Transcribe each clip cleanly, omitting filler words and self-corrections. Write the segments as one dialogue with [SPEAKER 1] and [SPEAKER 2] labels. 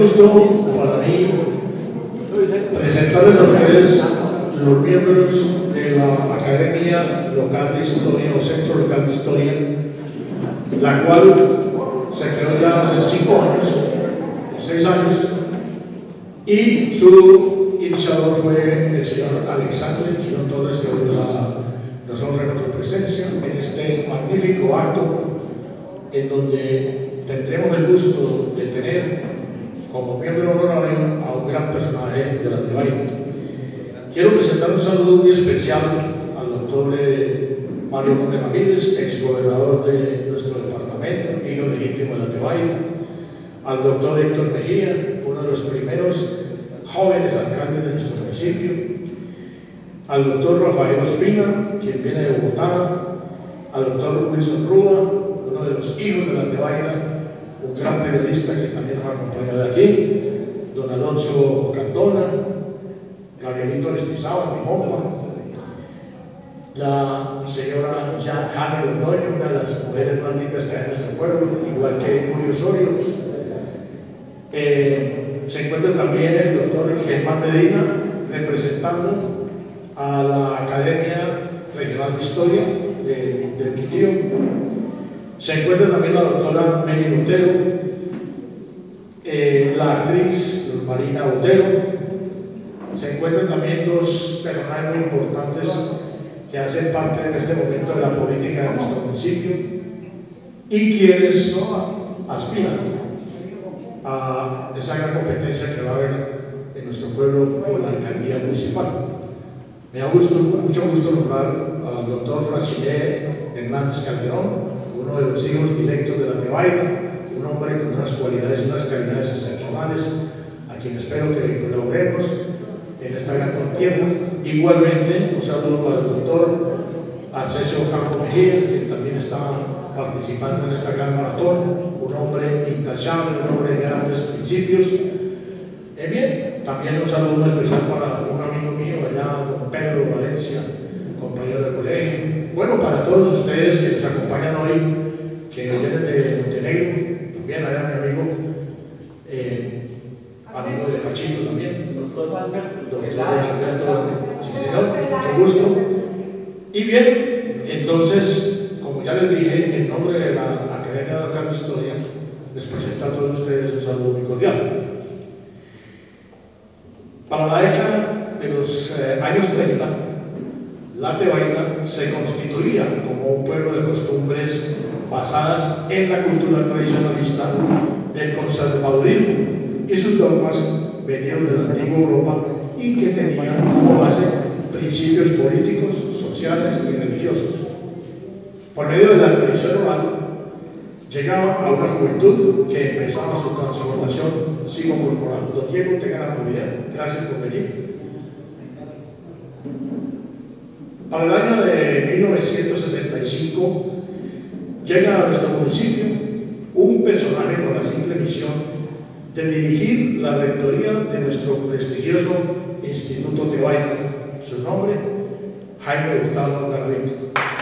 [SPEAKER 1] gusto para mí presentarles a ustedes los miembros de la Academia Local de Historia o Centro Local de Historia, la cual se creó ya hace 6 años, y su iniciador fue el señor Alexandre Girón Torres, que hoy nos honra con su presencia en este magnífico acto, en donde tendremos el gusto de tener como miembro honorario a un gran personaje de la Tebaida. Quiero presentar un saludo muy especial al doctor Mario Conde Ramírez, exgobernador de nuestro departamento, hijo legítimo de la Tebaida, al doctor Héctor Mejía, uno de los primeros jóvenes alcaldes de nuestro municipio, al doctor Rafael Ospina, quien viene de Bogotá, al doctor Wilson Ruda, uno de los hijos de la Tebaida, un gran periodista que también nos acompaña de aquí, don Alonso Cardona, Gabrielito Aristizábal, mi compa, la señora Jane Londoño, una de las mujeres más lindas que hay en nuestro pueblo, igual que Julio Osorio. Se encuentra también el doctor Germán Medina, representando a la Academia Regional de Historia del Quindío. Se encuentra también la doctora Meli Botero, la actriz Marina Botero. Se encuentran también dos personajes muy importantes que hacen parte en este momento de la política de nuestro municipio y quienes aspiran a esa gran competencia que va a haber en nuestro pueblo por la alcaldía municipal. Me da mucho gusto nombrar al doctor Franciné Hernández Calderón, uno de los hijos directos de la Tebaida, un hombre con unas cualidades y unas calidades excepcionales, a quien espero que colaboremos en esta gran contienda. Igualmente, un saludo para el doctor Arcesio Campo Mejía, que también está participando en esta gran maratón, un hombre intachable, un hombre de grandes principios. Bien, también un saludo especial para un amigo mío allá, don Pedro Valencia, compañero del colegio. Bueno, para todos ustedes que nos acompañan hoy, que vienen de Montenegro, también allá mi amigo, amigo de Pachito también, doctor Alberto, sí señor, mucho gusto. Y bien, entonces, como ya les dije, en nombre de la Academia Local de Historia, les presento a todos ustedes un saludo muy cordial. Para la década de los años 30, la Tebaida se constituía como un pueblo de costumbres basadas en la cultura tradicionalista del conservadurismo y sus dogmas venían de la antigua Europa y que tenían como base principios políticos, sociales y religiosos. Por medio de la tradición oral, llegaba a una juventud que empezaba su transformación psicocorporal. Don Diego, tenga la amabilidad. Gracias por venir. Para el año de 1965 llega a nuestro municipio un personaje con la simple misión de dirigir la rectoría de nuestro prestigioso Instituto Tebaida. Su nombre, Jaime Hurtado Garavito.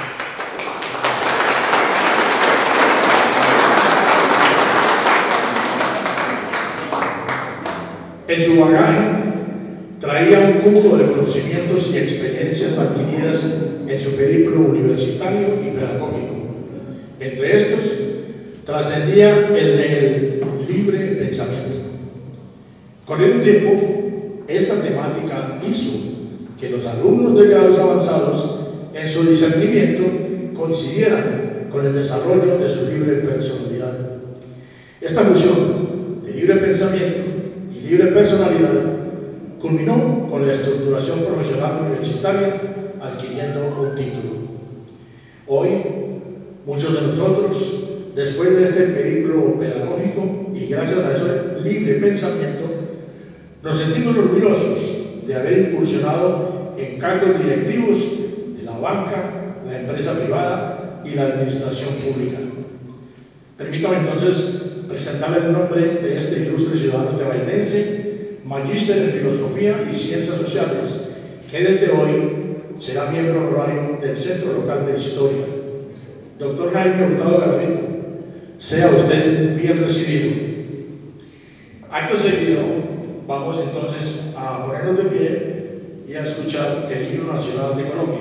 [SPEAKER 1] En su bagaje traía un cúmulo de conocimientos y experiencias adquiridas en su periplo universitario y pedagógico. Entre estos, trascendía el del libre pensamiento. Con el tiempo, esta temática hizo que los alumnos de grados avanzados, en su discernimiento, coincidieran con el desarrollo de su libre personalidad. Esta fusión de libre pensamiento y libre personalidad culminó con la estructuración profesional universitaria, adquiriendo un título. Hoy, muchos de nosotros, después de este periplo pedagógico y gracias a ese libre pensamiento, nos sentimos orgullosos de haber incursionado en cargos directivos de la banca, la empresa privada y la administración pública. Permítame entonces presentarle el nombre de este ilustre ciudadano tebaidense, magíster en Filosofía y Ciencias Sociales, que desde hoy será miembro honorario del Centro Local de Historia. Doctor Jaime Hurtado Garavito, sea usted bien recibido. Acto seguido, vamos entonces a ponernos de pie y a escuchar el himno nacional de Colombia.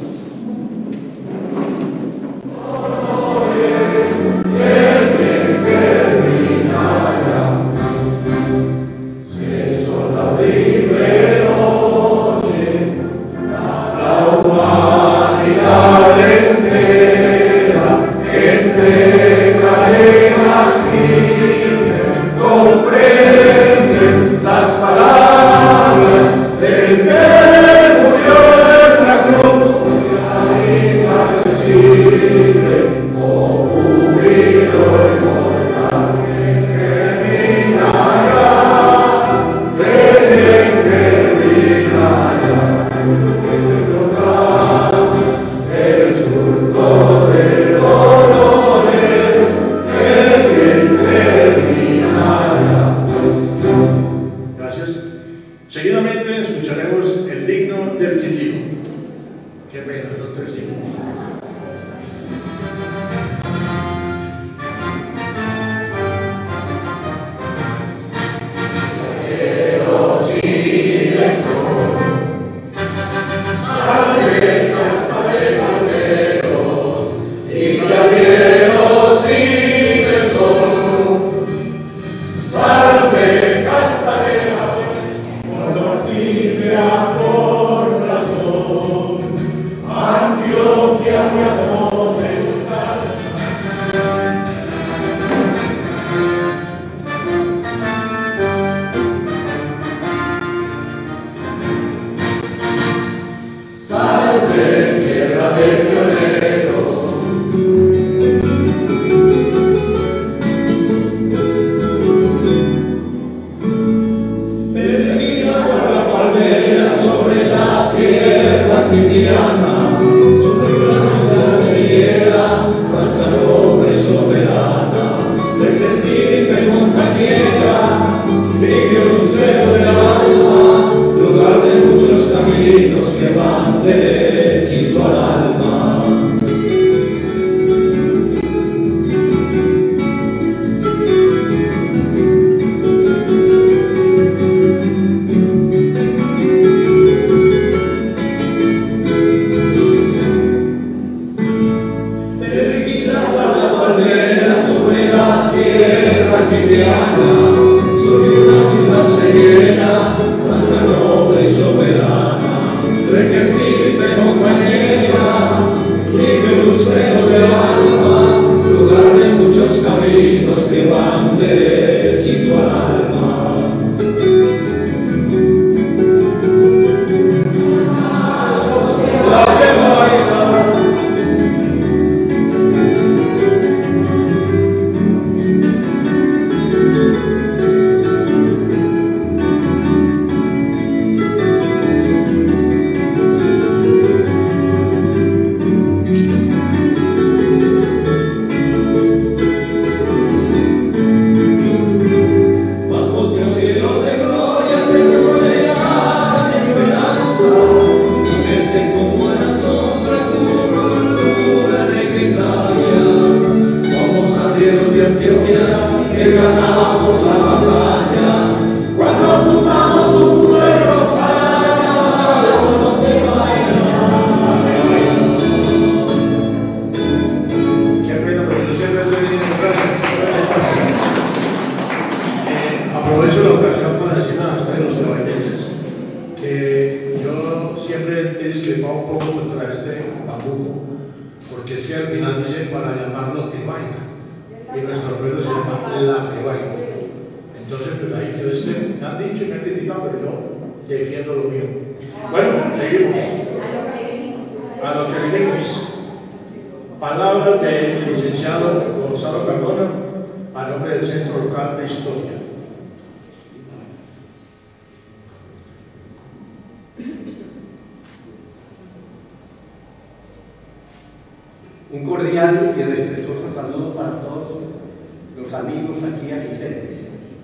[SPEAKER 2] Un cordial y respetuoso saludo para todos los amigos aquí asistentes.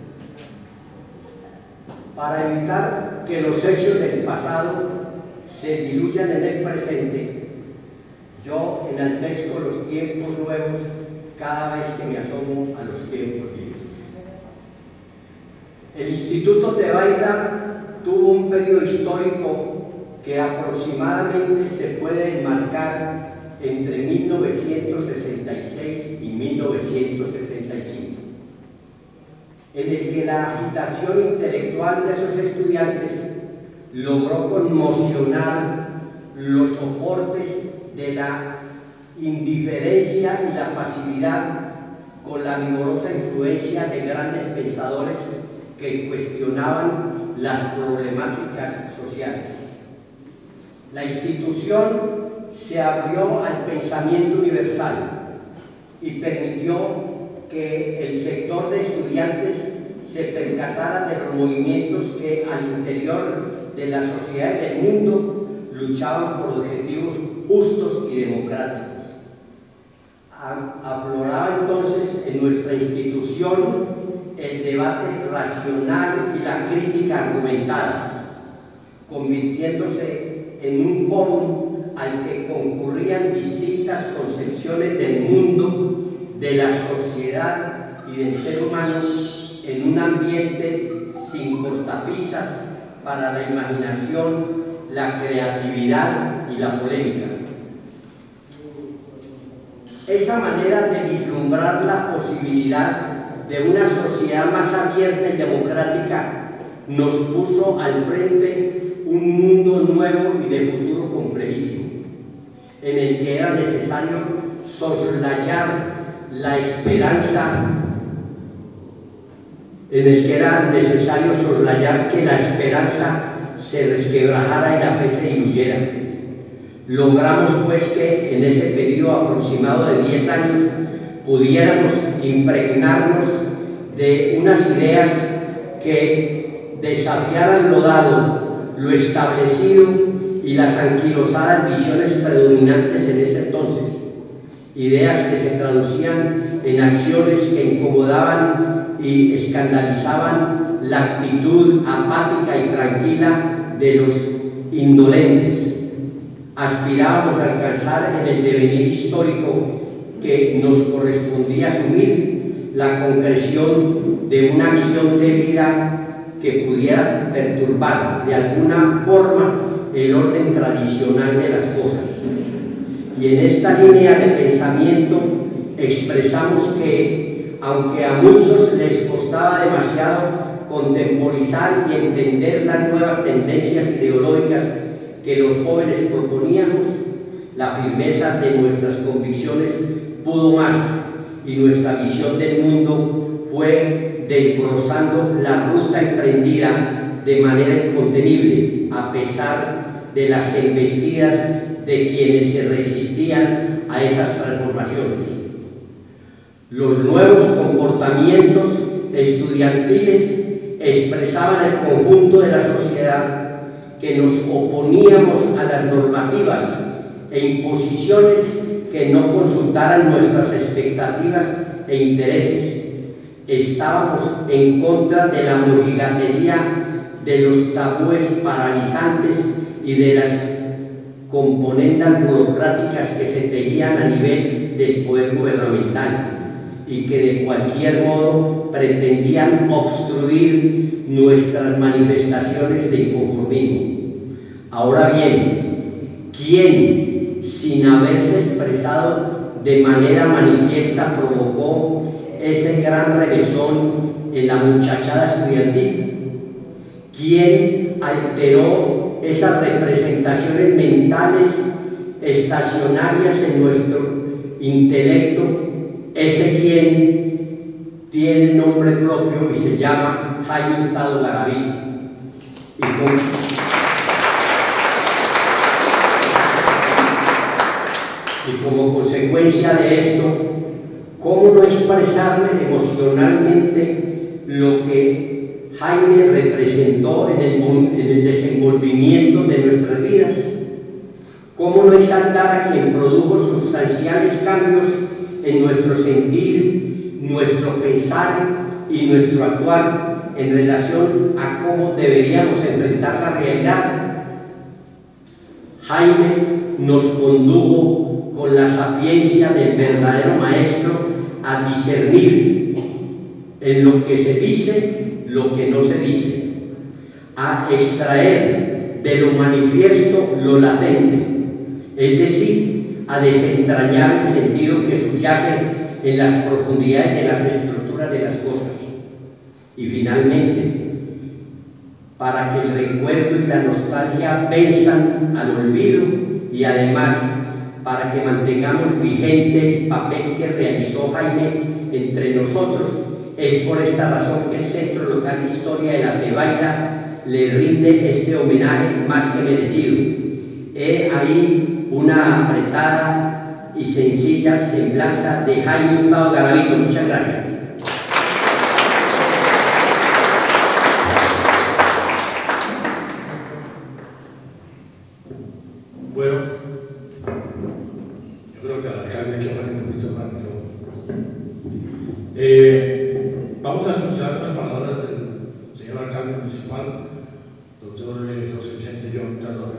[SPEAKER 2] Para evitar que los hechos del pasado se diluyan en el presente, yo enaltezco los tiempos nuevos cada vez que me asomo a los tiempos viejos. El Instituto Tebaida tuvo un periodo histórico que aproximadamente se puede enmarcar entre 1966 y 1975, en el que la agitación intelectual de esos estudiantes logró conmocionar los soportes de la indiferencia y la pasividad con la vigorosa influencia de grandes pensadores que cuestionaban las problemáticas sociales. La institución se abrió al pensamiento universal y permitió que el sector de estudiantes se percatara de los movimientos que al interior de la sociedad y del mundo luchaban por objetivos justos y democráticos. Afloraba entonces en nuestra institución el debate racional y la crítica argumentada, convirtiéndose en un foro al que concurrían distintas concepciones del mundo, de la sociedad y del ser humano en un ambiente sin cortapisas para la imaginación, la creatividad y la polémica. Esa manera de vislumbrar la posibilidad de una sociedad más abierta y democrática nos puso al frente un mundo nuevo y de futuro complejísimo, en el que era necesario soslayar la esperanza, que la esperanza se resquebrajara y la fe se diluyera. Logramos pues que en ese periodo aproximado de 10 años pudiéramos impregnarnos de unas ideas que desafiaran lo dado, lo establecido y las anquilosadas visiones predominantes en ese entonces. Ideas que se traducían en acciones que incomodaban y escandalizaban la actitud apática y tranquila de los indolentes. Aspirábamos a alcanzar en el devenir histórico que nos correspondía asumir la concreción de una acción de vida que pudiera perturbar de alguna forma el orden tradicional de las cosas. Y en esta línea de pensamiento expresamos que, aunque a muchos les costaba demasiado contemporizar y entender las nuevas tendencias ideológicas que los jóvenes proponíamos, la firmeza de nuestras convicciones pudo más y nuestra visión del mundo fue desbrozando la ruta emprendida de manera incontenible, a pesar de las embestidas de quienes se resistían a esas transformaciones. Los nuevos comportamientos estudiantiles expresaban el conjunto de la sociedad, que nos oponíamos a las normativas e imposiciones que no consultaran nuestras expectativas e intereses. Estábamos en contra de la mojigatería, de los tabúes paralizantes y de las componendas burocráticas que se tejían a nivel del poder gubernamental y que de cualquier modo pretendían obstruir nuestras manifestaciones de inconformismo. Ahora bien, ¿quién, sin haberse expresado de manera manifiesta, provocó ese gran revésón en la muchachada estudiantil? ¿Quién alteró esas representaciones mentales estacionarias en nuestro intelecto? Ese quien tiene nombre propio y se llama Jaime Hurtado Garavito. Y como consecuencia de esto, ¿cómo no expresarle emocionalmente lo que Jaime representó en el desenvolvimiento de nuestras vidas? ¿Cómo no exaltar a quien produjo sustanciales cambios en nuestro sentir, nuestro pensar y nuestro actuar en relación a cómo deberíamos enfrentar la realidad? Jaime nos condujo con la sapiencia del verdadero maestro a discernir en lo que se dice, lo que no se dice, a extraer de lo manifiesto lo latente, es decir, a desentrañar el sentido que subyace en las profundidades de las estructuras de las cosas. Y finalmente, para que el recuerdo y la nostalgia venzan al olvido y además para que mantengamos vigente el papel que realizó Jaime entre nosotros. Es por esta razón que el Centro Local de Historia de la Tebaida le rinde este homenaje más que merecido. He ahí una apretada y sencilla semblanza de Jaime Hurtado Garavito. Muchas gracias.
[SPEAKER 1] Bueno, yo creo que al alcalde hay que hablar un poquito más. Vamos a escuchar las palabras del señor alcalde municipal, doctor José Vicente John Cardona.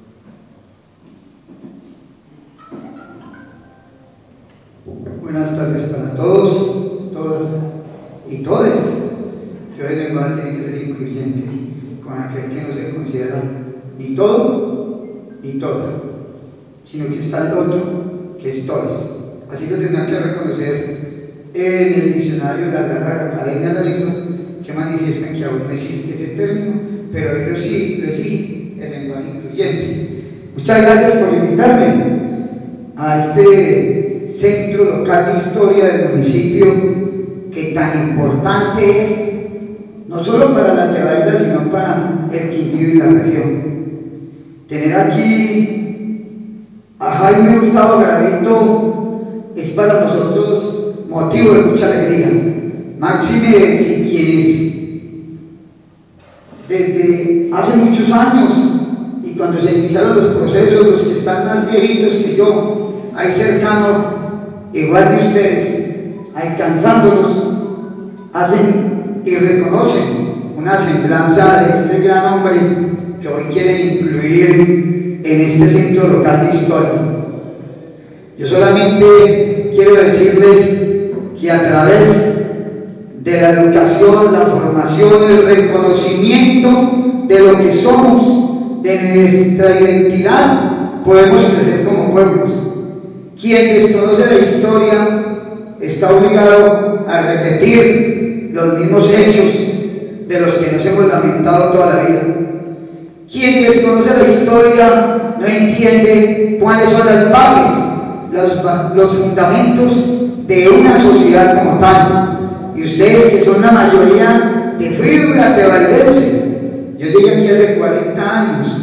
[SPEAKER 3] Buenas tardes para todos, todas y todes, que hoy el lenguaje tiene que ser incluyente con aquel que no se considera ni todo ni toda, sino que está el otro, que es todes. Así lo tendrán que reconocer en el diccionario de la Real Academia de la Lengua, que manifiestan que aún no existe ese término, pero hoy lo exige el lenguaje incluyente. Muchas gracias por invitarme a este Centro Local de Historia del municipio, que tan importante es, no solo para la Tebaida, sino para el Quindío y la región. Tener aquí a Jaime Hurtado Garavito es para nosotros motivo de mucha alegría. Máxime si quienes desde hace muchos años y cuando se iniciaron los procesos, los que están más viejitos que yo, ahí cercano, igual que ustedes, alcanzándolos, hacen y reconocen una semblanza de este gran hombre que hoy quieren incluir en este Centro Local de Historia. Yo solamente quiero decirles que a través de la educación, la formación, el reconocimiento de lo que somos, de nuestra identidad, podemos crecer como pueblos. Quien desconoce la historia está obligado a repetir los mismos hechos de los que nos hemos lamentado toda la vida. Quien desconoce la historia no entiende cuáles son las bases, los fundamentos de una sociedad como tal. Y ustedes, que son la mayoría de fibra tebaidense, yo llegué aquí hace 40 años,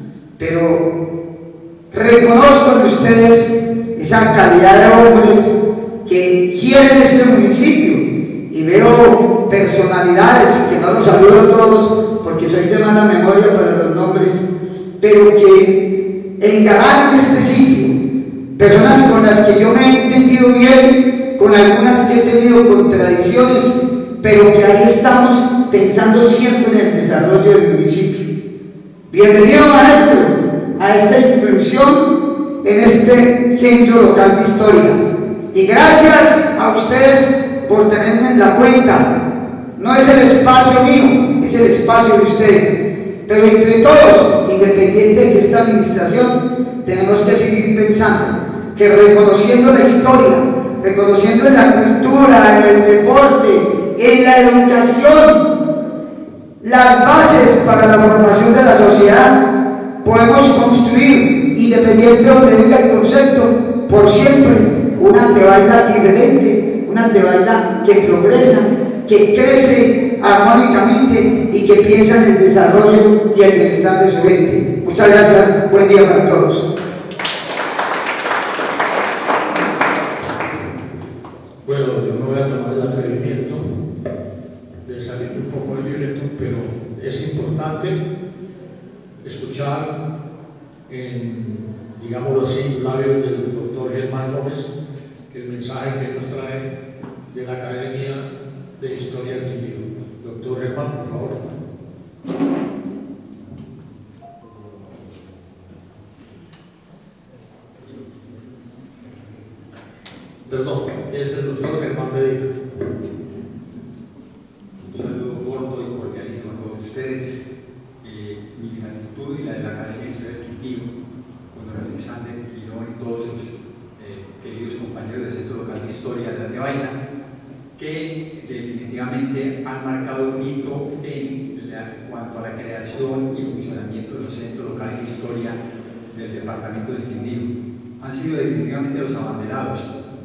[SPEAKER 3] pero reconozco en ustedes esa calidad de hombres que quieren este municipio, y veo personalidades que no los saludo todos porque soy de mala memoria para los nombres, pero que engalanan este sitio, personas con las que yo me he entendido bien, con algunas que he tenido contradicciones, pero que ahí estamos pensando siempre en el desarrollo del municipio. Bienvenido, maestro, a esta inclusión en este Centro Local de Historia, y gracias a ustedes por tenerme en la cuenta. No es el espacio mío, es el espacio de ustedes, pero entre todos, independiente de esta administración, tenemos que seguir pensando que reconociendo la historia, reconociendo en la cultura, en el deporte, en la educación, las bases para la formación de la sociedad, podemos construir, independiente de donde venga el concepto, por siempre una Tebaida diferente, una Tebaida que progresa, que crece armónicamente y que piensa en el desarrollo y el bienestar de su gente. Muchas gracias, buen día para todos.
[SPEAKER 1] Bueno, yo me voy a tomar el atrevimiento de salir un poco del libreto, pero es importante escuchar en, digámoslo así, labios del doctor Germán Gómez, el mensaje que nos trae de la Academia de Historia del Quindío. Doctor Germán, por favor. Perdón, es el doctor Germán Medina.
[SPEAKER 4] Local de Historia de la Tebaida, que definitivamente han marcado un hito en cuanto a la creación y funcionamiento de los centros locales de historia del departamento del Quindío. Han sido definitivamente los abanderados,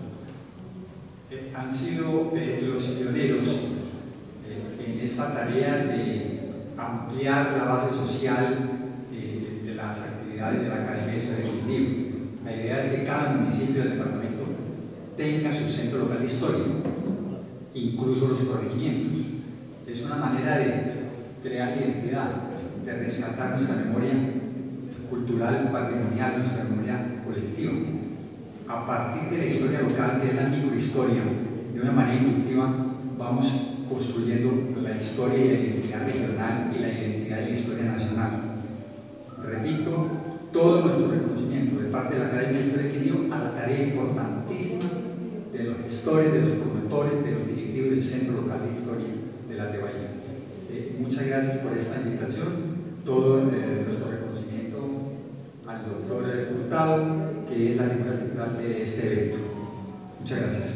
[SPEAKER 4] han sido los pioneros en esta tarea de ampliar la base social de las actividades de la Academia de Historia del Quindío. La idea es que cada municipio del departamento tenga su centro local de historia, incluso los corregimientos. Es una manera de crear identidad, de rescatar nuestra memoria cultural, patrimonial, nuestra memoria colectiva. A partir de la historia local, que es la microhistoria, de una manera intuitiva vamos construyendo la historia y la identidad regional y la identidad de la historia nacional. Repito, todo nuestro reconocimiento de parte de la Academia de Historia del Quindío a la tarea importantísima de los gestores, de los promotores, de los directivos del Centro Local de Historia de la Tebaida. Muchas gracias por esta invitación. Todo nuestro reconocimiento al doctor Hurtado, que es la figura central de este evento. Muchas gracias.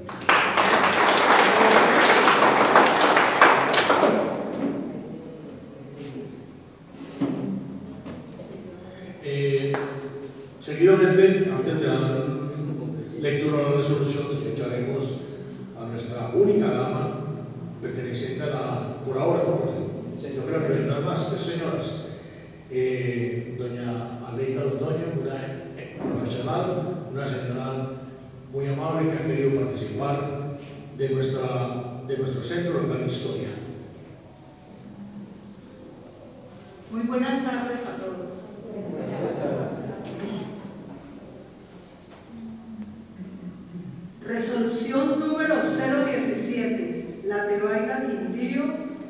[SPEAKER 1] Seguidamente, antes de dar lectura a la resolución, escucharemos a nuestra única dama perteneciente a la, por ahora, yo creo que vendrán más señoras, doña Aleida Londoño, una profesional, una señora muy amable que ha querido participar de nuestro Centro Local de Historia.
[SPEAKER 5] Muy buenas tardes a todos. Resolución número 017, La Tebaida Quindío,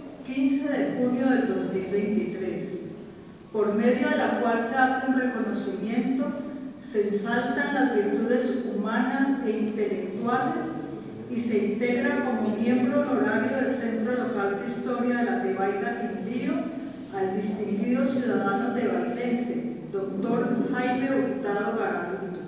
[SPEAKER 5] 15 de junio del 2023, por medio de la cual se hace un reconocimiento, se ensaltan las virtudes humanas e intelectuales y se integra como miembro honorario del Centro Local de Historia de la Tebaida Quindío al distinguido ciudadano tebaidense, doctor Jaime Hurtado Garavito.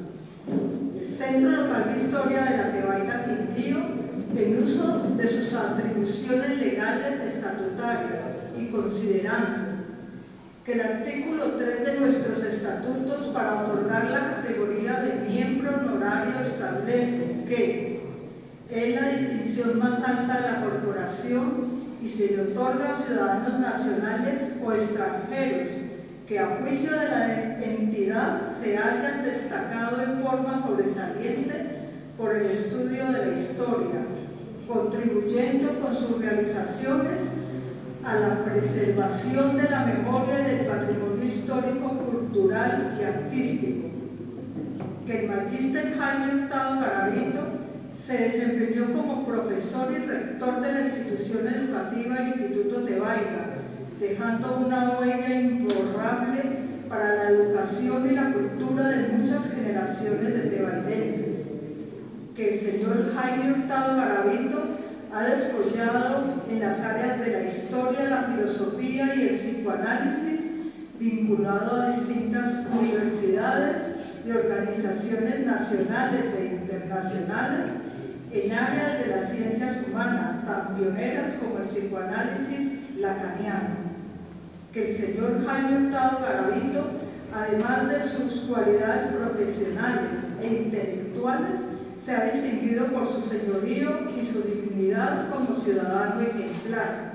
[SPEAKER 5] El Centro Local de Historia de la Tebaida Quindío, en uso de sus atribuciones legales estatutarias y considerando que el artículo 3 de nuestros estatutos para otorgar la categoría de miembro honorario establece que es la distinción más alta de la corporación y se le otorga a ciudadanos nacionales o extranjeros que a juicio de la entidad se hayan destacado en forma sobresaliente por el estudio de la historia, contribuyendo con sus realizaciones a la preservación de la memoria y del patrimonio histórico, cultural y artístico, que el magíster Jaime Hurtado Garavito se desempeñó como profesor y rector de la institución educativa Instituto Tebaida, dejando una huella imborrable para la educación y la cultura de muchas generaciones de tebaidenses, que el señor Jaime Hurtado Garavito ha desarrollado en las áreas de la historia, la filosofía y el psicoanálisis, vinculado a distintas universidades y organizaciones nacionales e internacionales en áreas de las ciencias humanas, tan pioneras como el psicoanálisis lacaniano. Que el señor Jaime Hurtado Garavito, además de sus cualidades profesionales e intelectuales, se ha distinguido por su señorío y su dignidad como ciudadano ejemplar.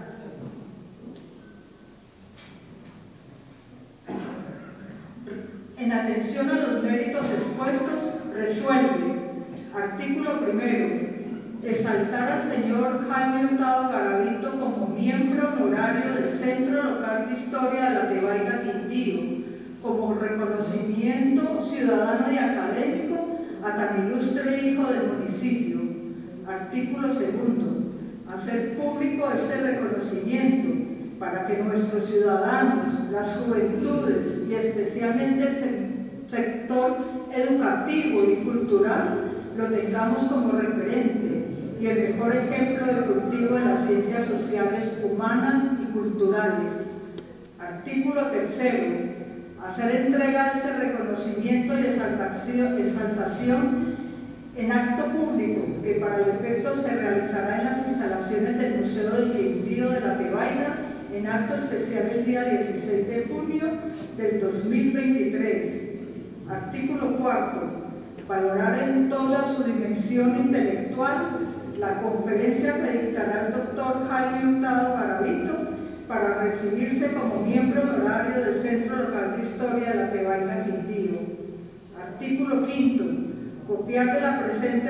[SPEAKER 5] En atención a los méritos expuestos, resuelve, artículo primero, exaltar al señor Jaime Hurtado Garavito como miembro honorario del Centro Local de Historia de la Tebaida Quindío, como reconocimiento ciudadano y académico a tan ilustre hijo del municipio. Artículo segundo, hacer público este reconocimiento para que nuestros ciudadanos, las juventudes y especialmente el sector educativo y cultural lo tengamos como referente y el mejor ejemplo de cultivo de las ciencias sociales, humanas y culturales. Artículo tercero, hacer entrega de este reconocimiento y exaltación En acto público, que para el efecto se realizará en las instalaciones del Museo del Quindío de la Tebaida, en acto especial el día 16 de junio del 2023. Artículo 4. Valorar en toda su dimensión intelectual la conferencia que dictará el doctor Jaime Hurtado Garavito para recibirse como miembro honorario del Centro Local de Historia de la Tebaida Quindío. Artículo 5. Copia de la presente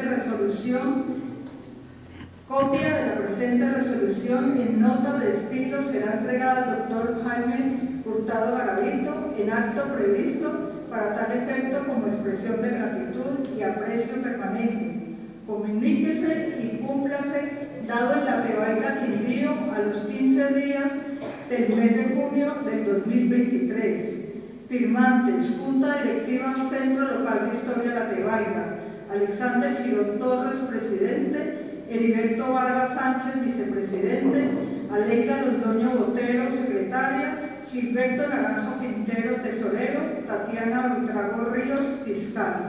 [SPEAKER 5] resolución en nota de estilo será entregada al doctor Jaime Hurtado Garavito en acto previsto para tal efecto como expresión de gratitud y aprecio permanente. Comuníquese y cúmplase dado en la Tebaida Quindío a los 15 días del mes de junio del 2023. Firmantes, Junta Directiva Centro Local de Historia de la Tebaida, Alexander Girón Torres, presidente, Heriberto Vargas Sánchez, vicepresidente, Aleida Londoño Botero, secretaria, Gilberto Naranjo Quintero, tesorero, Tatiana Buitrago Ríos, fiscal.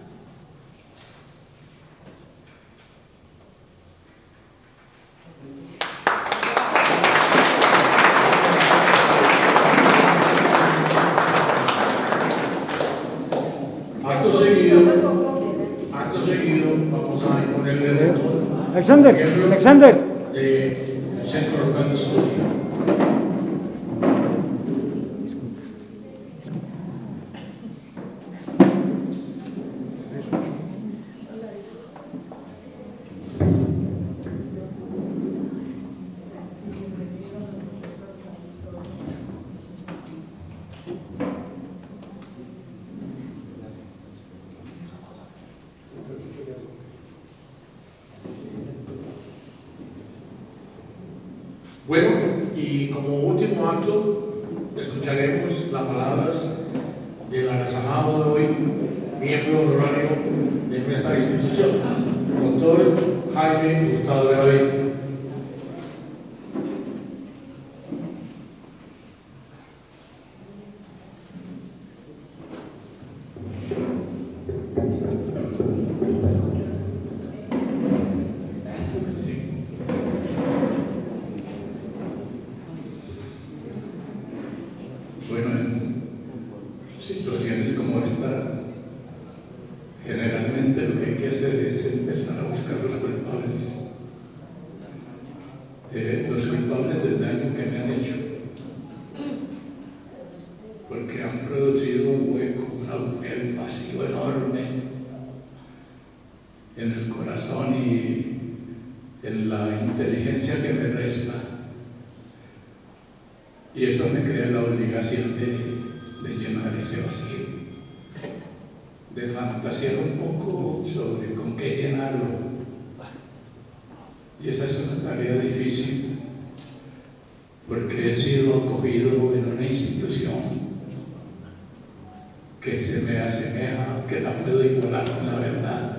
[SPEAKER 1] Acto seguido vamos a imponerle el voto.
[SPEAKER 6] Alexander.
[SPEAKER 1] Del Centro Local de Historia. Bueno, y como último acto, escucharemos las palabras del agasalado de hoy, miembro honorario de nuestra institución, doctor Jaime Hurtado Garavito. Bueno, en situaciones como esta, generalmente lo que hay que hacer es empezar a buscar los culpables. Los culpables del daño que me han hecho. Porque han producido un hueco, un vacío enorme en el corazón y en la inteligencia que me resta. Y eso me crea la obligación de llenar ese vacío, de fantasear un poco sobre con qué llenarlo. Y esa es una tarea difícil, porque he sido acogido en una institución que se me asemeja, que la puedo igualar con la verdad.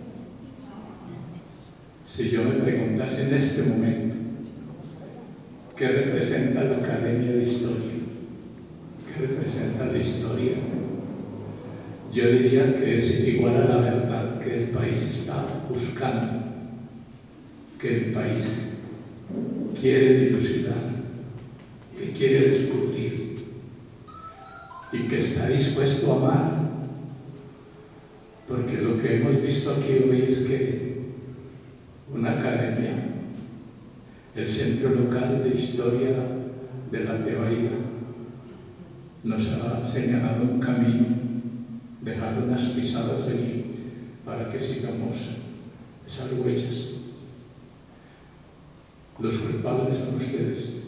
[SPEAKER 1] Si yo me preguntase en este momento, ¿qué representa la Academia de Historia? ¿Qué representa la historia? Yo diría que es igual a la verdad que el país está buscando, que el país quiere dilucidar, que quiere descubrir y que está dispuesto a amar. Porque lo que hemos visto aquí hoy es que una academia, el Centro Local de Historia de la Tebaida, nos ha señalado un camino, dejado unas pisadas allí para que sigamos esas huellas. Los culpables son ustedes.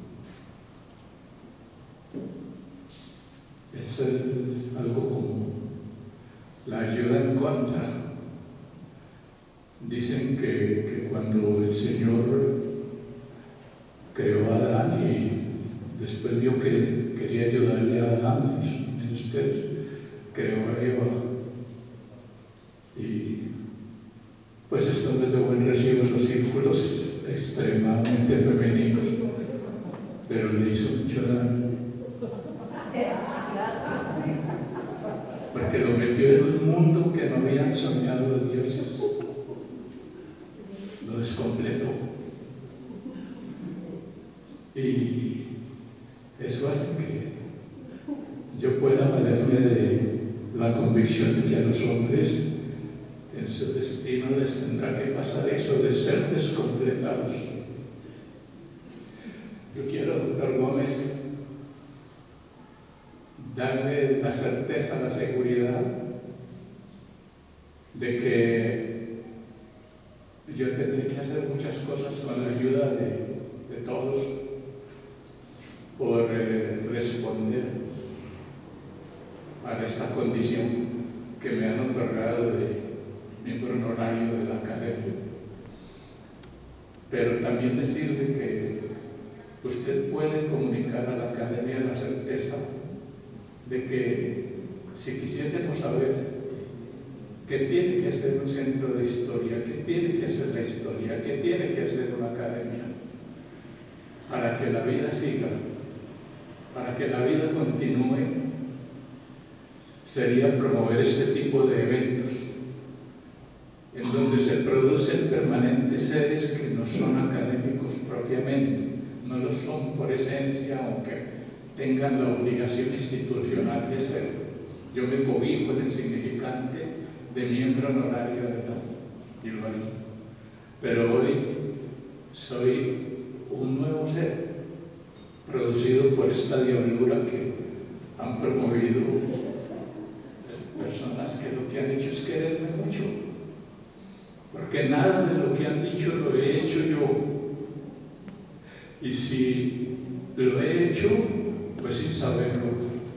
[SPEAKER 1] Es algo como la ayuda en contra. Dicen que cuando el Señor creó a Adán y después vio que quería ayudarle a Adán, en usted, creó a Eva. Y pues esto me dio buen recibo en los círculos extremadamente femeninos, pero le hizo mucho daño. Porque lo metió en un mundo que no habían soñado los dioses.
[SPEAKER 6] Y eso hace que yo pueda valerme de la convicción de que a los hombres en su destino les tendrá que pasar eso de ser descompletados. Yo quiero, doctor Gómez, darle la certeza, la seguridad de que yo tendré que hacer muchas cosas con la ayuda de todos por responder a esta condición que me han otorgado de miembro honorario de la academia. Pero también decirle que usted puede comunicar a la academia la certeza de que si quisiésemos saber qué tiene que ser un centro de historia, qué tiene que ser la historia, qué tiene que ser una academia, para que la vida siga, para que la vida continúe, sería promover este tipo de eventos en donde se producen permanentes seres que no son académicos propiamente, no lo son por esencia, aunque tengan la obligación institucional de ser. Yo me cobijo en el significante de miembro honorario de la ILVAI, pero hoy soy un nuevo ser producido por esta diablura que han promovido personas que lo que han hecho es quererme mucho, porque nada de lo que han dicho lo he hecho yo, y si lo he hecho pues sin saberlo.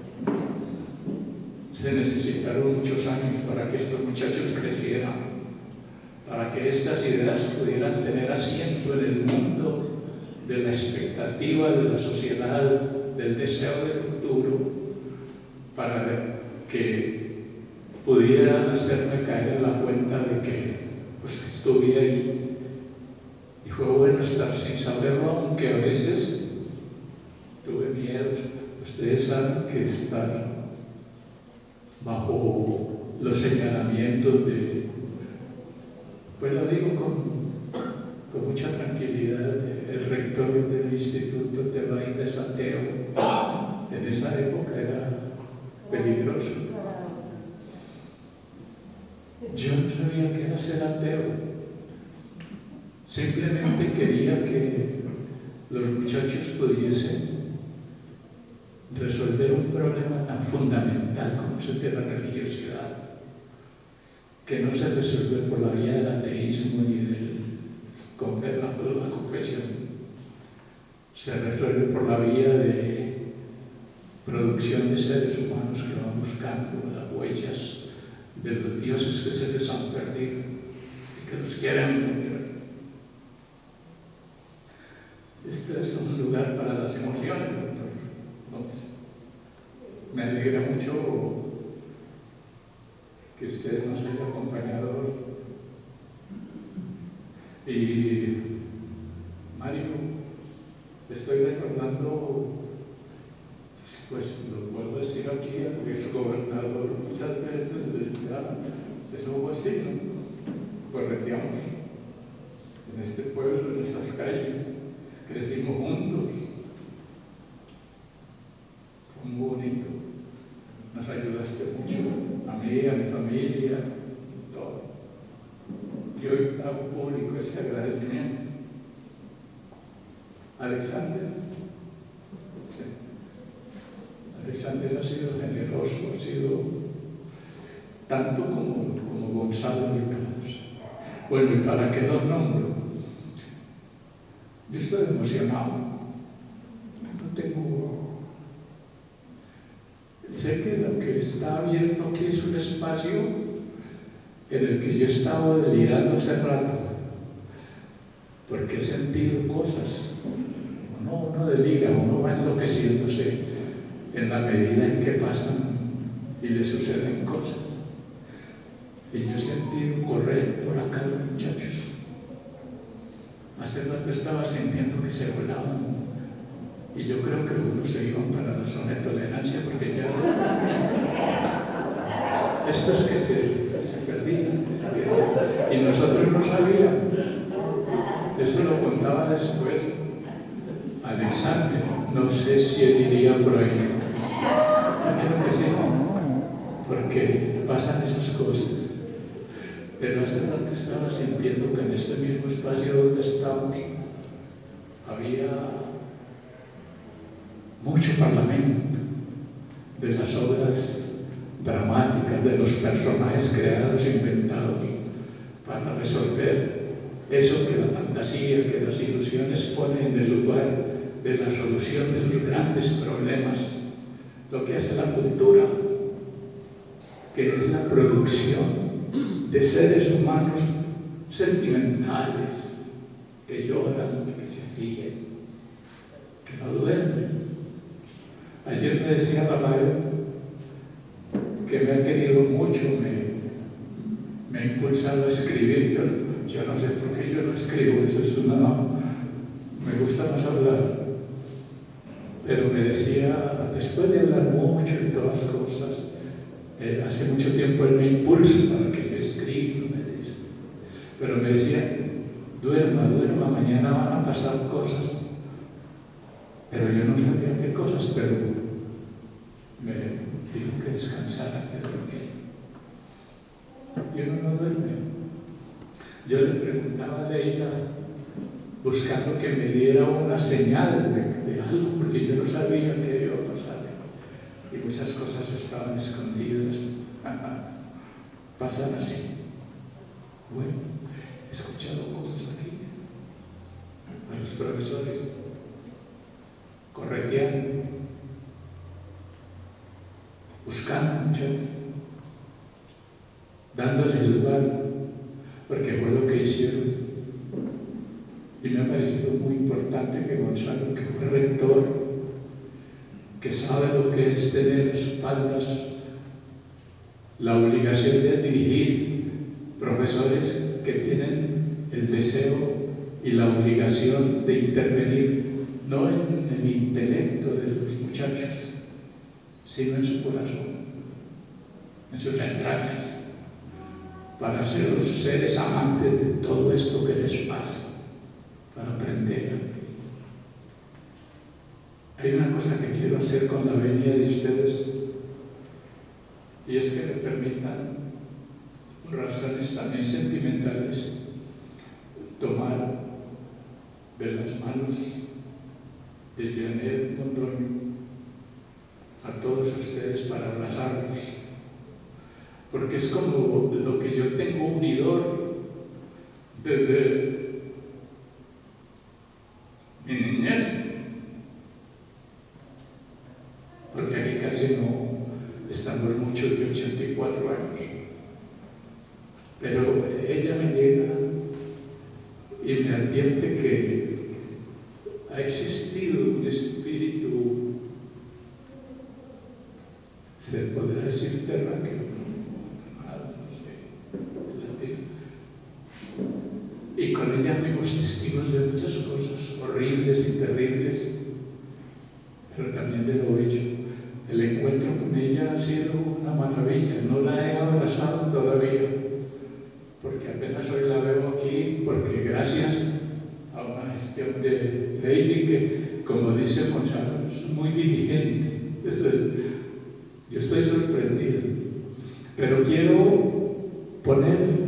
[SPEAKER 6] Se necesitaron muchos años para que estos muchachos crecieran, para que estas ideas pudieran tener asiento en el mundo de la expectativa de la sociedad, del deseo de futuro, para que pudieran hacerme caer en la cuenta de que pues, estuve ahí. Y fue bueno estar sin saberlo, aunque a veces tuve miedo. Ustedes saben que estar bajo los señalamientos de, pues lo digo con mucha tranquilidad, el rector del Instituto Tebay de Santiago, en esa época era peligroso. Yo no sabía qué era ser ateo, simplemente quería que los muchachos pudiesen resolver un problema tan fundamental como es el de la religiosidad, que no se resuelve por la vía del ateísmo ni de la confesión, se resuelve por la vía de producción de seres humanos que van buscando las huellas de los dioses que se les han perdido y que los quieren encontrar. Este es un lugar para las emociones, doctor. Me alegra mucho que usted nos haya acompañado hoy. Y Mario, estoy recordando, pues lo puedo decir aquí, al exgobernador muchas veces, eso fue así, ¿no? Correteamos en este pueblo, en estas calles, crecimos juntos. Fue muy bonito. Nos ayudaste mucho, a mí, a mi familia, todo. Y hoy hago público este agradecimiento. Alexander, sí. Alexander ha sido generoso, ha sido tanto como Gonzalo y Carlos. Bueno, ¿y para qué los nombro? Yo estoy emocionado. No tengo... Sé que lo que está abierto aquí es un espacio en el que yo estaba delirando hace rato, porque he sentido cosas. Uno delira, uno va enloqueciéndose en la medida en que pasan y le suceden cosas. Y yo he sentido correr por acá los muchachos. Hace rato estaba sintiendo que se volaban. Y yo creo que unos se iban para la zona de tolerancia porque ya... Estos que se perdían, y nosotros no sabíamos. Eso lo contaba después Alexander, no sé si él iría por ahí. Creo que sí, porque pasan esas cosas. Pero hace rato estaba sintiendo que en este mismo espacio donde estamos había mucho parlamento de las obras dramáticas, de los personajes creados, inventados, para resolver eso que la fantasía, que las ilusiones ponen en el lugar de la solución de los grandes problemas. Lo que hace la cultura, que es la producción de seres humanos sentimentales, que lloran, que se ríen, que no duermen. Ayer me decía Tamayo que me ha querido mucho, me ha impulsado a escribir. Yo no sé por qué yo no escribo, eso es me gusta más hablar. Pero me decía, después de hablar mucho y todas las cosas, hace mucho tiempo él me impulsa para que yo escriba, me dice. Pero me decía, duerma, mañana van a pasar cosas. Pero yo no sabía qué cosas, pero me dijo que descansara, que dormía. Y uno no duerme. Yo le preguntaba a Leila, buscando que me diera una señal de algo, porque yo no sabía qué iba a pasar. Y muchas cosas estaban escondidas. Pasan así. Bueno, he escuchado cosas aquí. A los profesores correteando, buscando muchachos, dándole el lugar, porque fue lo que hicieron. Y me ha parecido muy importante que Gonzalo, que fue rector, que sabe lo que es tener a espaldas la obligación de dirigir, profesores que tienen el deseo y la obligación de intervenir no en el intelecto de los muchachos, sino en su corazón, en sus entrañas, para ser los seres amantes de todo esto que les pasa, para aprender. Hay una cosa que quiero hacer con la venia de ustedes, y es que me permitan, por razones también sentimentales, tomar de las manos de Janet Mondoni a todos ustedes para abrazarlos, porque es como lo que yo tengo unidor desde mi niñez, porque aquí casi no estamos muchos de 84 años, pero ella me llega y me advierte que ha existido un espíritu, se podrá decir terráqueo, y con ella fuimos testigos de muchas cosas horribles y terribles, pero también de lo bello. El encuentro con ella ha sido una maravilla. No la he abrazado todavía, porque apenas hoy la veo aquí, porque gracias a una gestión de Lady que, como dice Gonzalo, es muy diligente. Yo estoy sorprendido, pero quiero poner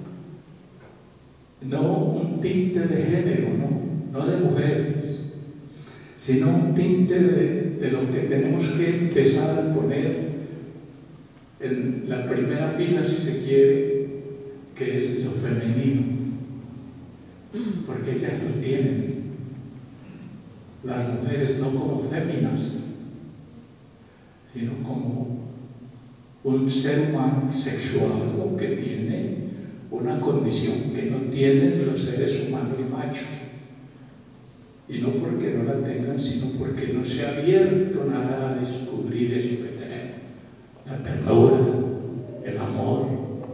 [SPEAKER 6] no un tinte de género, no de mujeres, sino un tinte de lo que tenemos que empezar a poner en la primera fila, si se quiere, que es lo femenino, porque ellas lo tienen, las mujeres no como féminas, sino como un ser humano sexual que tiene una condición que no tienen los seres humanos machos. Y no porque no la tengan, sino porque no se ha abierto nada a descubrir eso que tenemos. La ternura, el amor,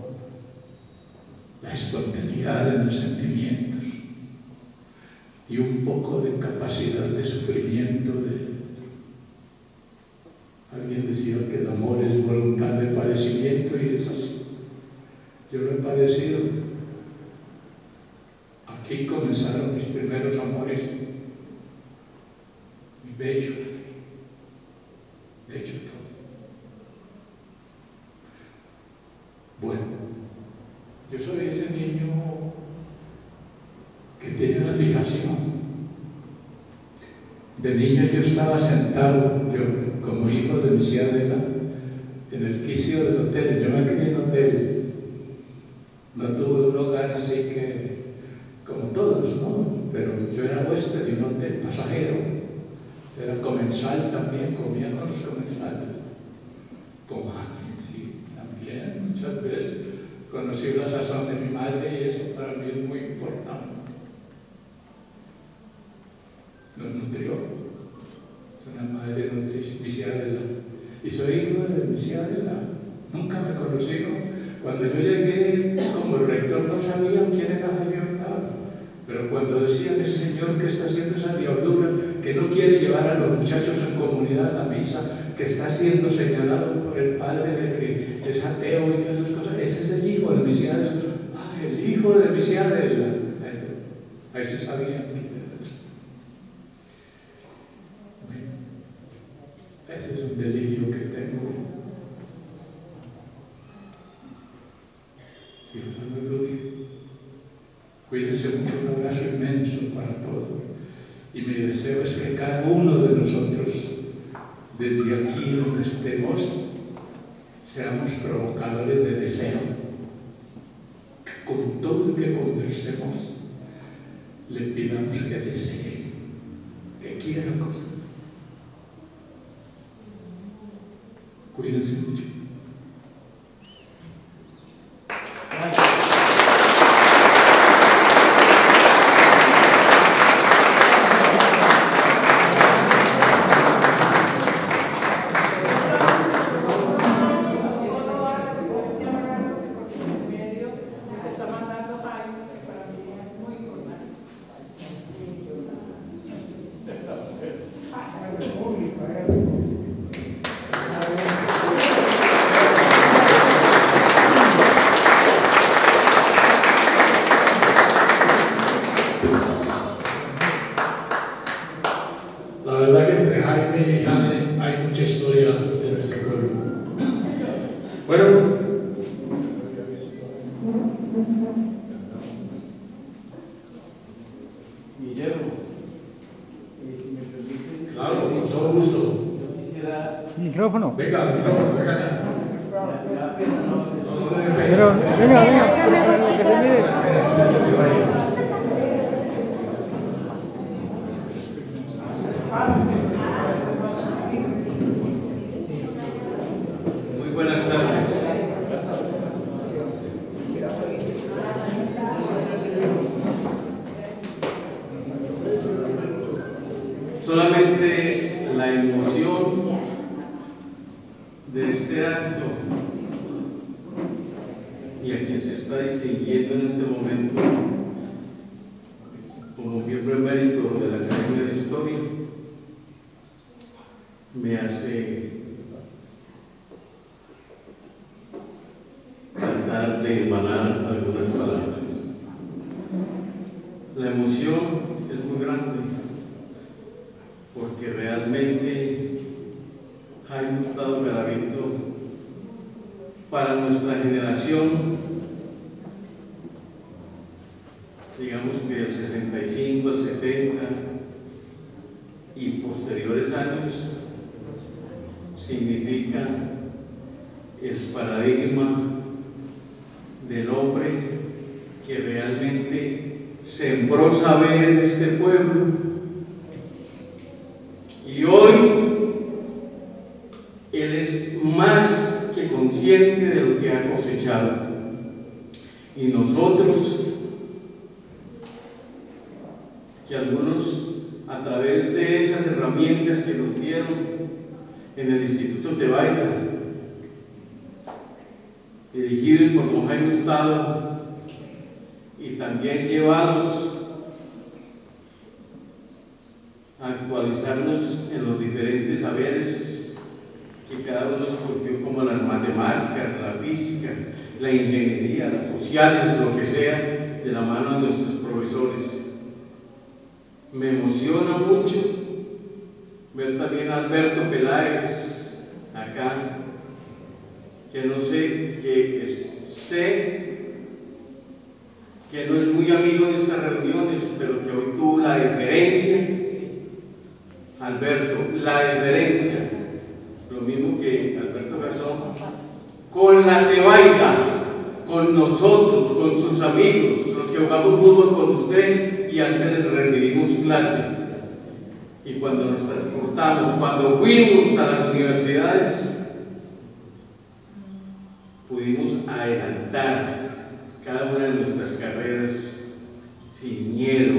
[SPEAKER 6] la espontaneidad en los sentimientos y un poco de capacidad de sufrimiento. Alguien decía que el amor es voluntad de padecimiento y es así. Yo lo he padecido. Aquí comenzaron mis primeros amores. bello todo. Bueno, yo soy ese niño que tiene una fijación. De niño yo estaba sentado, yo como hijo de mi ciudadela, en el quicio del hotel. Yo me crié en hotel, no tuve un hogar así que, como todos, ¿no? Pero yo era huésped de un hotel pasajero, era comensal también, comía con los comensales, con James, sí, también muchas veces conocí la sazón de mi madre y eso para mí es muy importante. Nos nutrió, es una madre nutricional. Y soy hijo de mi ciudadela. Nunca me conocieron. Cuando yo llegué, como el rector no sabía quién era Jaime Hurtado, pero cuando decían, el señor que está haciendo esa diablura, que no quiere llevar a los muchachos en comunidad a la misa, que está siendo señalado por el padre de que es ateo y todas esas cosas, ese es el hijo de mi ciudadela. Ah, el hijo de mi ciudadela. Ahí se sabía. Ese es un delirio que tengo. Y no lo digo. Cuídense mucho, un abrazo inmenso para todos. Y mi deseo es que cada uno de nosotros, desde aquí donde estemos, seamos provocadores de deseo. Con todo el que conversemos, le pidamos que desee, que quiera cosas. Cuídense mucho.
[SPEAKER 7] Micrófono.
[SPEAKER 1] Venga, micrófono, venga.
[SPEAKER 7] Pero, venga, que se mire.
[SPEAKER 2] Muy buenas tardes. Solamente la emoción de este acto y a quien se está distinguiendo en este momento como miembro emérito de la Academia de Historia me hace tratar de emanar algunas palabras. La emoción es muy grande porque realmente Jaime Hurtado Garavito, para nuestra generación, digamos que del 65 al 70 y posteriores años, significa el paradigma del hombre que realmente sembró saber en este pueblo. Y hoy él es más que consciente de lo que ha cosechado. Y nosotros, que algunos a través de esas herramientas que nos dieron en el Instituto Tebaida, dirigidos por don Jaime Hurtado y también llevados a actualizarnos en los diferentes saberes que cada uno escogió, como las matemáticas, la física, la ingeniería, las sociales, lo que sea, de la mano de nuestros profesores. Me emociona mucho
[SPEAKER 8] ver también a Alberto Peláez acá, que no sé, sé que no es muy amigo de estas reuniones, pero que hoy tuvo la deferencia, Alberto, la deferencia, lo mismo que Alberto Garzón, con la Tebaida, con nosotros, con sus amigos, los que jugamos fútbol con usted y antes les recibimos clase. Y cuando nos transportamos, cuando fuimos a las universidades, pudimos adelantar cada una de nuestras carreras sin miedo,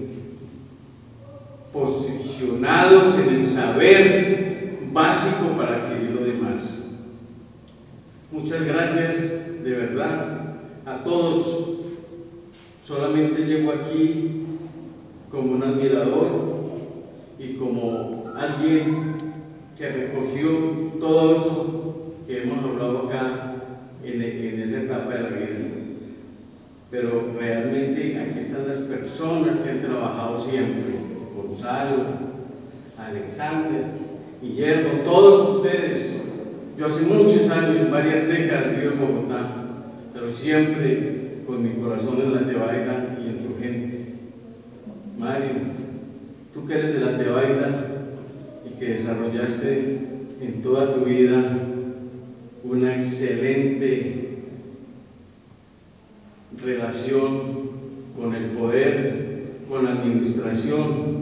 [SPEAKER 8] posicionados en el saber básico para adquirir lo demás. Muchas gracias, de verdad, a todos. Solamente llego aquí como un admirador y como alguien que recogió todo eso que hemos hablado acá en esa etapa de la vida. Pero realmente aquí están las personas que han trabajado siempre: Gonzalo, Alexander, Guillermo, todos ustedes. Yo hace muchos años, varias décadas vivo en Bogotá, pero siempre con mi corazón en la Tebaida y en su gente. Mario, tú que eres de la Tebaida y que desarrollaste en toda tu vida una excelente relación con el poder, con la administración,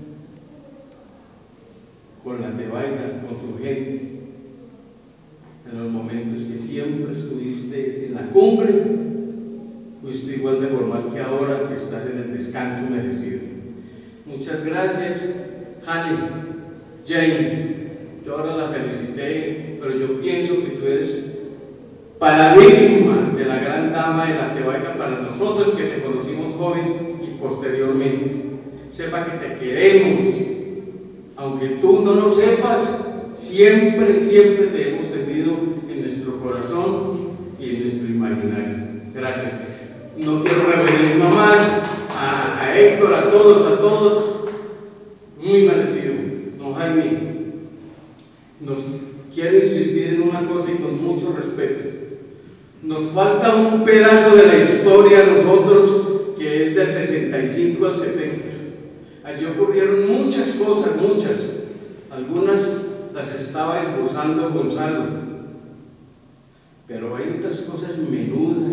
[SPEAKER 8] con la Tebaida, con su gente, en los momentos que siempre estuviste en la cumbre, fuiste igual de formal que ahora que estás en el descanso merecido. Muchas gracias, Hani, Jane. Yo ahora la felicité, pero yo pienso que tú eres paradigma de la gran dama de la Tebaida para nosotros que te conocimos joven y posteriormente. Sepa que te queremos, aunque tú no lo sepas, siempre te hemos tenido en nuestro corazón y en nuestro imaginario. Gracias. No quiero referir más a Héctor, a todos, muy merecido. Don Jaime, nos quiero insistir en una cosa y con mucho respeto. Nos falta un pedazo de la historia a nosotros que es del 65 al 70. Allí ocurrieron muchas cosas, algunas las estaba esbozando Gonzalo, pero hay otras cosas menudas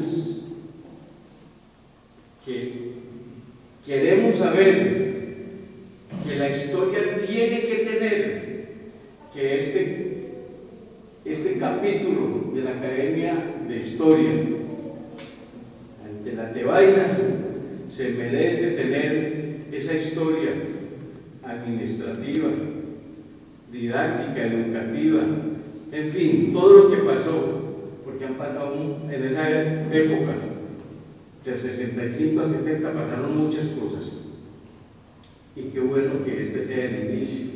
[SPEAKER 8] que queremos saber, que la historia tiene que tener, que este capítulo de la Academia de Historia ante la Tebaida se merece tener esa historia administrativa, didáctica, educativa, en fin, todo lo que pasó, porque han pasado en esa época, del 65 al 70 pasaron muchas cosas, y qué bueno que este sea el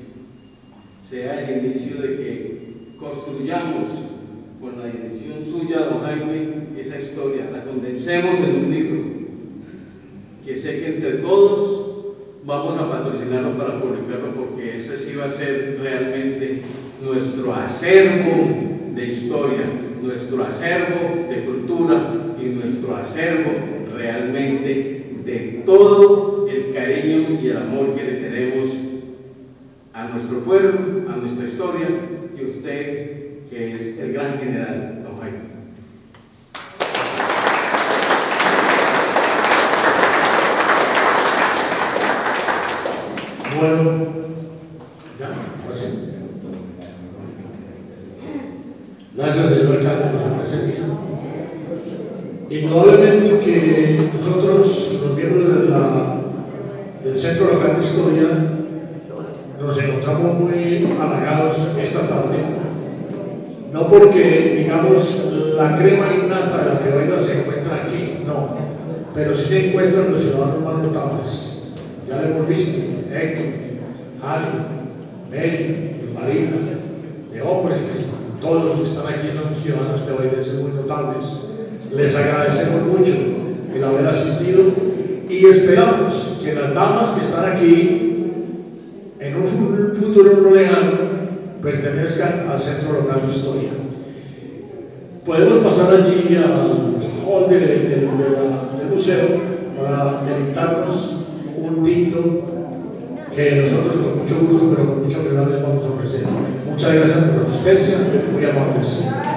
[SPEAKER 8] inicio de que construyamos con la dirección suya, don Jaime, esa historia, la condensemos en un libro, que sé que entre todos vamos a patrocinarlo para publicarlo, porque ese sí va a ser realmente nuestro acervo de historia, nuestro acervo de cultura y nuestro acervo realmente de todo el cariño y el amor que le tenemos a nuestro pueblo, a nuestra historia y a usted, que es el gran general, don Jaime.
[SPEAKER 1] Bueno, ya, pues sí. Gracias, señor alcalde, por su presencia. Indudablemente que nosotros, los miembros del Centro Local de Historia, nos encontramos muy halagados esta tarde, no porque, digamos, la crema innata de la Tebaida se encuentra aquí, no, pero sí se encuentran los ciudadanos más notables. Ya lo hemos visto, Héctor, Ali, Mary, Marina, de hombres, que todos los que están aquí son ciudadanos tebaidenses muy notables. Les agradecemos mucho el haber asistido y esperamos que las damas que están aquí en un futuro no lejano pertenezcan al Centro Local de Historia. Podemos pasar allí al hall del museo para delitarnos un tinto que nosotros con mucho gusto, pero con mucha verdad les vamos a ofrecer. Muchas gracias por la asistencia, muy amables.